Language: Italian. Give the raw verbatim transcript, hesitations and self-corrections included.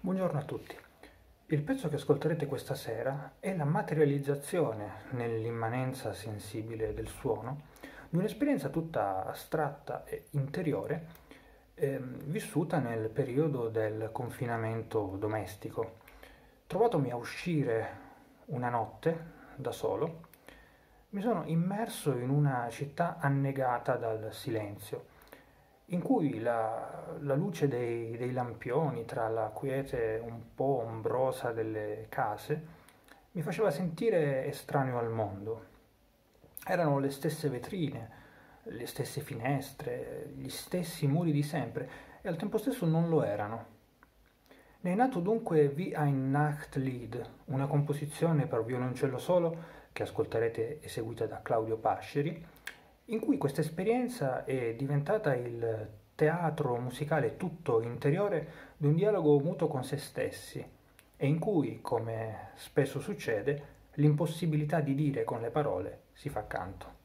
Buongiorno a tutti. Il pezzo che ascolterete questa sera è la materializzazione nell'immanenza sensibile del suono di un'esperienza tutta astratta e interiore ehm, vissuta nel periodo del confinamento domestico. Trovandomi a uscire una notte da solo, mi sono immerso in una città annegata dal silenzio in cui la, la luce dei, dei lampioni tra la quiete un po' ombrosa delle case mi faceva sentire estraneo al mondo. Erano le stesse vetrine, le stesse finestre, gli stessi muri di sempre e al tempo stesso non lo erano. Ne è nato dunque Wie ein Nachtlied, una composizione per violoncello solo che ascolterete eseguita da Claudio Pasceri, in cui questa esperienza è diventata il teatro musicale tutto interiore di un dialogo muto con se stessi e in cui, come spesso succede, l'impossibilità di dire con le parole si fa canto.